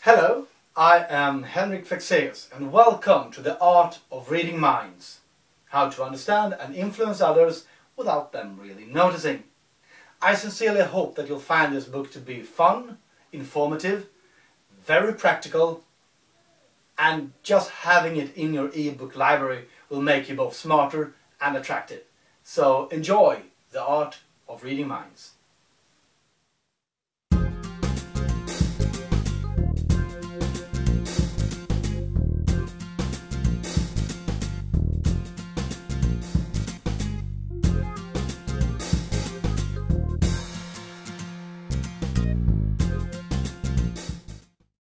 Hello, I am Henrik Fexeus and welcome to the Art of Reading Minds. How to understand and influence others without them really noticing. I sincerely hope that you'll find this book to be fun, informative, very practical, and just having it in your ebook library will make you both smarter and attractive. So enjoy the Art of Reading Minds.